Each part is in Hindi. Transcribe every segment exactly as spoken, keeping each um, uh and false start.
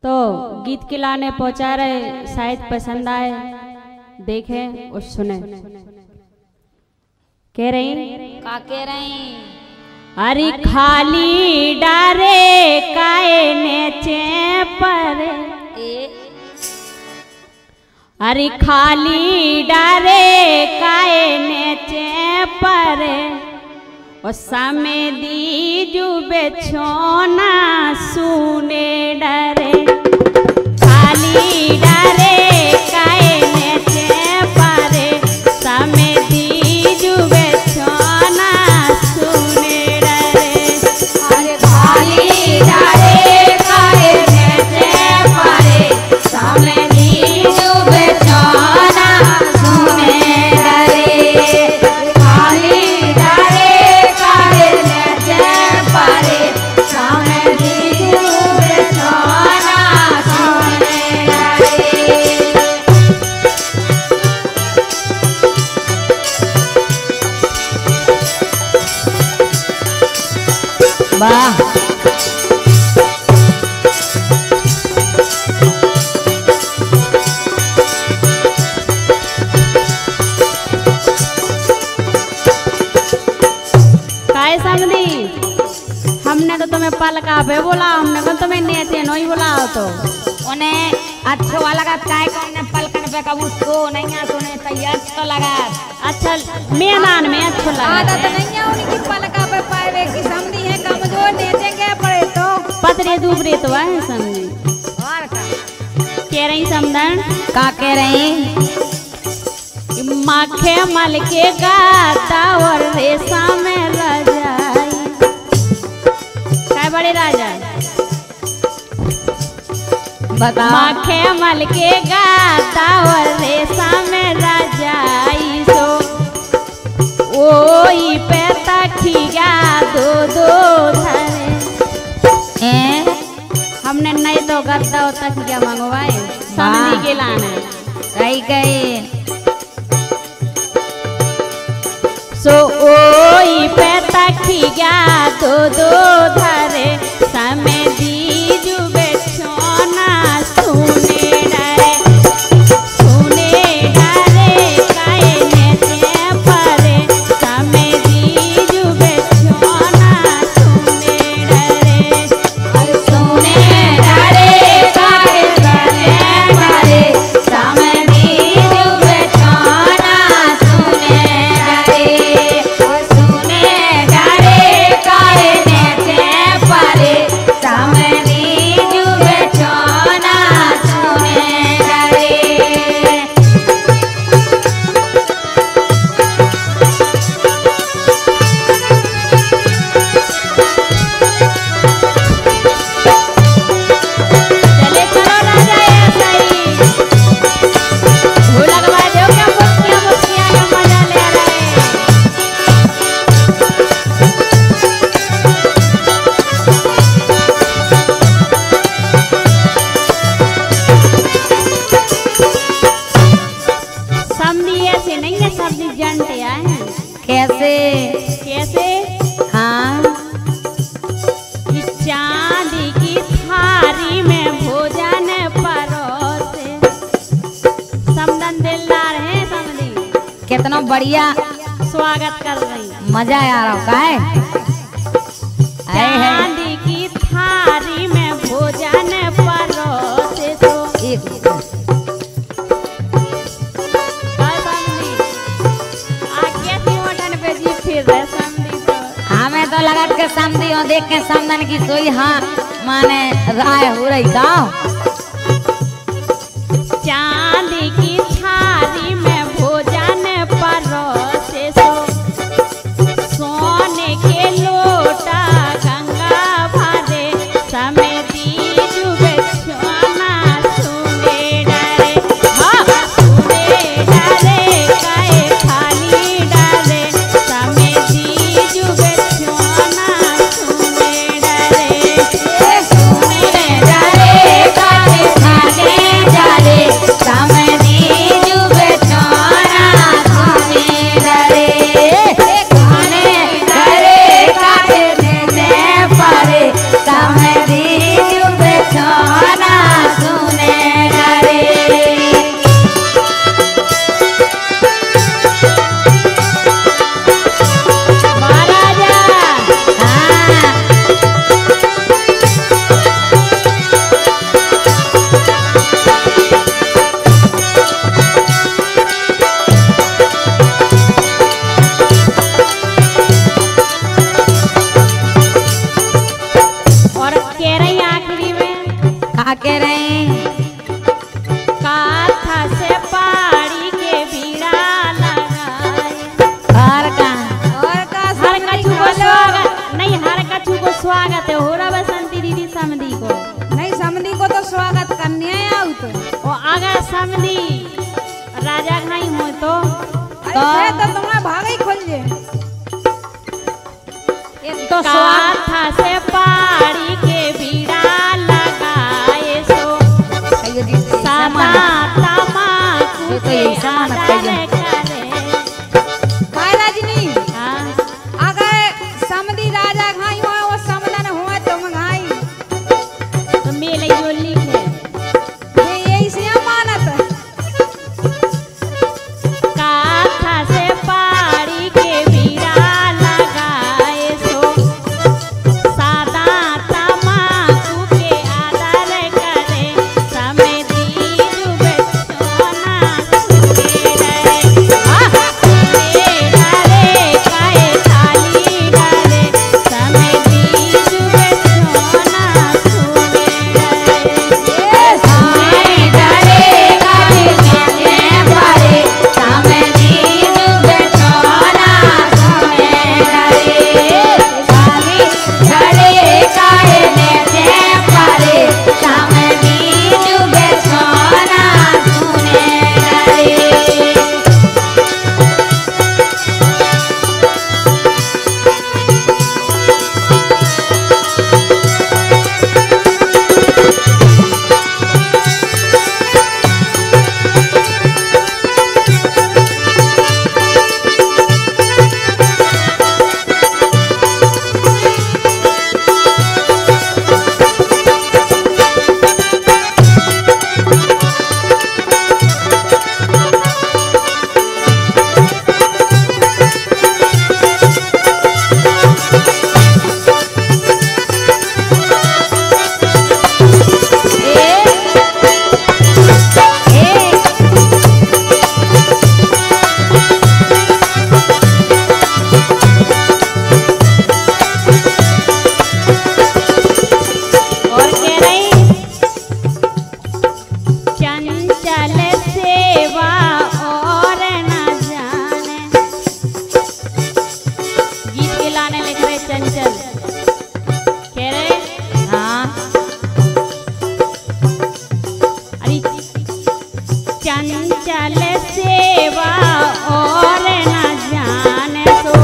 तो गीत के लाने पहुंचा रहे, शायद पसंद आए, देखें और सुने। कह रही का कह रही अरे खाली डारे काए नेचे पर, अरे खाली डारे काए नेचे पर और सामे दीजू बेछोना सुने डरे। खाली डारे काए नेचे पर सामे दीजू बेछोना सुने डरे। अरे खाली डारे काए नेचे पर सामे दीजू बेछोना सुने डरे। खाली डारे काए नेचे पर सामे दीजू बेछोना सुने डरे। वाह काय समझी, हमने तो तुम्हें पलका पे बोला, हमने तो तुम्हें नेचे नहीं बोला हो। तो उन्हें अच्छो वाला का काय को उन्हें पलकन पे कब उसको नहीं आ सुने तैयार तो लगा। अच्छा मेहमान में अच्छा लगा आदत नहीं है उनकी पलका पे पाए की समझी है कमजोर नेचेंगे पड़े तो पतरे दूबरे तो है समझी। और का कह रही समझन का कह रही माखे मल के गाता और रेशा में रजाई। काय बड़े राजा बता माखे मल के गाता और रेशा में रजाई। सो ओई पे तखिया दो दो धरे। ए हमने नहीं तो गद्दा और तखिया मंगवाए समझी के लाने कही गई। सो ओई पे तखिया दो दो धरे समय दीजू बेछोना सुने डरे। सुने डरे काए नेचे परे समय दीजू बेछोना सुने डरे। सुने डरे काए नेचे परे समय दीजू बेछोना सुने डरे। सुने डरे काए नेचे परे समय दीजू बेछोना सुने डरे। चले चलो राजा ऐसा ही ढोलक बाजो क्या मुस्किया मुस्किया का मजा ले रहे। समझी ऐसे नहीं है, समझी जानते आए हैं कैसे कैसे हाँ कि चांदी की थारी में भोजन परोसे। समदन दिलदार है समझी, कितना बढ़िया स्वागत कर रही। मजा आ रहा का है आए है चांदी की थारी में भोजन परोसे। तो एक काय समझी आगे थी होटल पे जी फिर रहे समझी। तो हमें तो लगा के समझी हो देख के समझन की सोई हाँ माने राय हो रही का चांदी की थाली में भोजन परोसे। सो सोने के लोटा गंगा भरे समय दीजू बेछोना सुने डरे। हाँ सुने डरे काए खाली डरे समय दीजू बेछोना सुने डरे। सुने डरे काए का कह रहे हैं? काथा से पाड़ी के बीड़ा लगाए। और का और का हर कछु को स्वागत नहीं, हर कछु को स्वागत है हो रहा बसंती दीदी समधी को। नहीं, समधी को तो स्वागत करने आया हूँ तो। और अगर समधी राजा नहीं हो तो तो तो तुम्हारा भाग ही खुल जे। तो काथा से पाड़ी के बीड़ा लगाए सो सादा तमाकू के आदर करे। काय रजनी, हाँ अगर समधी राजा घाई हो वो समदन हुआ तुम घाई तो मेले जो लिखे ये यही से अमानत। काथा से पाड़ी के बीड़ा लगाए सो सादा तमाकू के आदर करे। समेती डूबे सोना सुने डरे। आह! सुने डरे काहे थाली डरे। समेती डूबे सोना सुने डरे। सुने डरे काहे थाली डरे। समेती डूबे सोना सुने डरे। सामी डरे काहे लेते पारे। समेती डूबे सोना सुने डरे। और कह रही चंचल सेवा और न जाने। गीत के लाने लिख रहे चंचल कह रहे हाँ अरे चंचल सेवा और न जाने। तो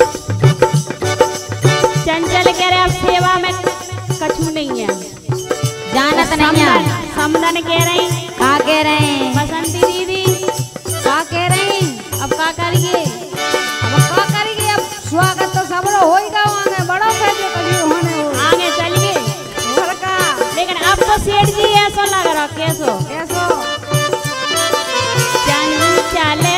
चंचल कह रहे अब सेवा में कछु नहीं है। जानत नहीं है। समदन कह रही का कह रहे हैं? बसंती दीदी का कह रहे हैं? अब का करिए? अब का करेंगे? अब स्वागत तो सब लोग होएगा आगे बड़ा फैसले कभी होने हो। आगे चलिए। और का लेकिन अब तो सेठ जी ऐसा लग रहा कैसो कैसो चंचल